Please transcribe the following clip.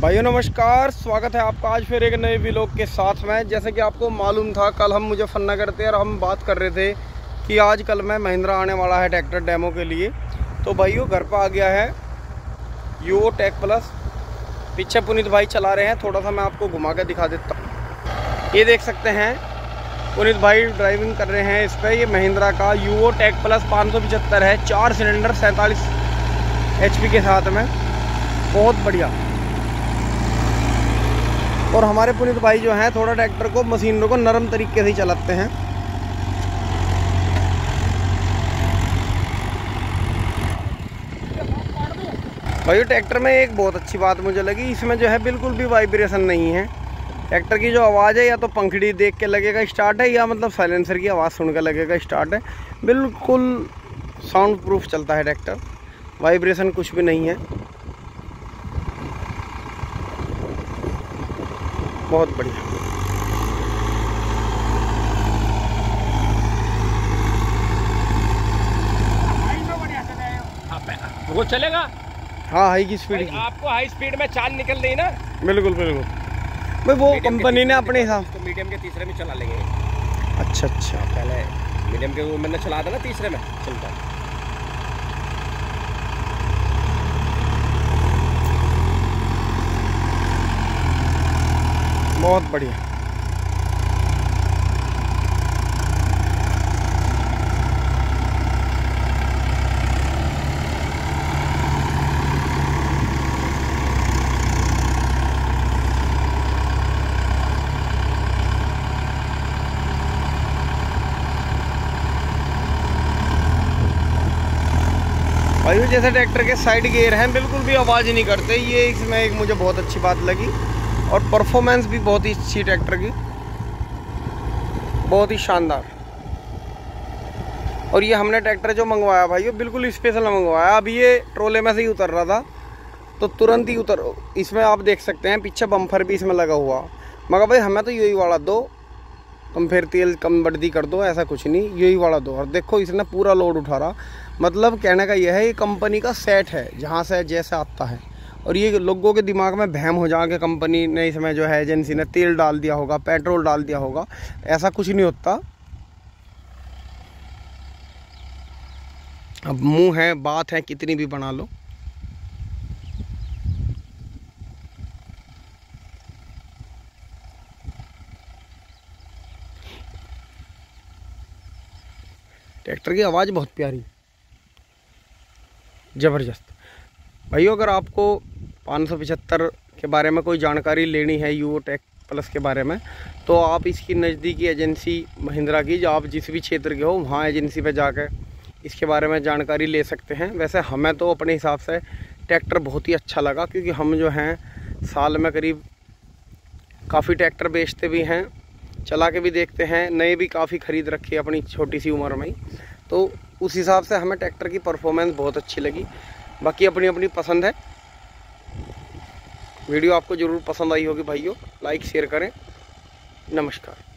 भाइयों नमस्कार, स्वागत है आपका आज फिर एक नए व्लॉग के साथ में। जैसे कि आपको मालूम था, कल हम मुजफ्फरनगर थे और हम बात कर रहे थे कि आज कल में महिंद्रा आने वाला है ट्रैक्टर डेमो के लिए। तो भाइयों घर पर आ गया है यूओ टेक प्लस। पीछे पुनीत भाई चला रहे हैं, थोड़ा सा मैं आपको घुमा के दिखा देता हूँ। ये देख सकते हैं पुनीत भाई ड्राइविंग कर रहे हैं इस पर। ये महिंद्रा का यूओ टेक प्लस 575 है, 4 सिलेंडर 47 HP के साथ में, बहुत बढ़िया। और हमारे पुनीत भाई जो हैं थोड़ा ट्रैक्टर को, मशीनों को नरम तरीके से ही चलाते हैं। भाई ट्रैक्टर में एक बहुत अच्छी बात मुझे लगी, इसमें जो है बिल्कुल भी वाइब्रेशन नहीं है। ट्रैक्टर की जो आवाज़ है या तो पंखड़ी देख के लगेगा स्टार्ट है, या मतलब साइलेंसर की आवाज़ सुन के लगेगा स्टार्ट है। बिल्कुल साउंड प्रूफ चलता है ट्रैक्टर, वाइब्रेशन कुछ भी नहीं है, बहुत बढ़िया। वो चलेगा। हाँ, हाई की स्पीड की। आपको हाई स्पीड में चाल निकल रही ना। बिल्कुल बिल्कुल भाई, वो कंपनी ने अपने हिसाब तो मीडियम के तीसरे में चला लेंगे। अच्छा, पहले मीडियम के वो मैंने चला था ना, तीसरे में चलता है। बहुत बढ़िया। भाई जैसे ट्रैक्टर के साइड गियर हैं, बिल्कुल भी आवाज़ नहीं करते, ये इसमें एक मुझे बहुत अच्छी बात लगी। और परफॉर्मेंस भी बहुत ही अच्छी ट्रैक्टर की, बहुत ही शानदार। और ये हमने ट्रैक्टर जो मंगवाया भाई, ये बिल्कुल स्पेशल मंगवाया। अब ये ट्रोले में से ही उतर रहा था तो तुरंत ही इसमें आप देख सकते हैं पीछे बम्फर भी इसमें लगा हुआ। मगर भाई हमें तो यही वाला दो, तुम फिर तेल कम बढ़ती कर दो, ऐसा कुछ नहीं, यही वाला दो। और देखो इसने पूरा लोड उठा रहा, मतलब कहने का यह है ये कंपनी का सेट है, जहाँ से जैसे आता है। और ये लोगों के दिमाग में वहम हो जाए कि कंपनी ने इसमें जो है एजेंसी ने तेल डाल दिया होगा, पेट्रोल डाल दिया होगा, ऐसा कुछ नहीं होता। अब मुंह है, बात है, कितनी भी बना लो। ट्रैक्टर की आवाज़ बहुत प्यारी, ज़बरदस्त। भाइयों अगर आपको 575 के बारे में कोई जानकारी लेनी है, यूओ टेक प्लस के बारे में, तो आप इसकी नज़दीकी एजेंसी महिंद्रा की, जो आप जिस भी क्षेत्र के हो, वहाँ एजेंसी पे जाकर इसके बारे में जानकारी ले सकते हैं। वैसे हमें तो अपने हिसाब से ट्रैक्टर बहुत ही अच्छा लगा, क्योंकि हम जो हैं साल में करीब काफ़ी ट्रैक्टर बेचते भी हैं, चला के भी देखते हैं, नए भी काफ़ी ख़रीद रखे अपनी छोटी सी उम्र में ही। तो उस हिसाब से हमें ट्रैक्टर की परफॉर्मेंस बहुत अच्छी लगी। बाकी अपनी अपनी पसंद है। वीडियो आपको ज़रूर पसंद आई होगी भाइयों, लाइक शेयर करें। नमस्कार।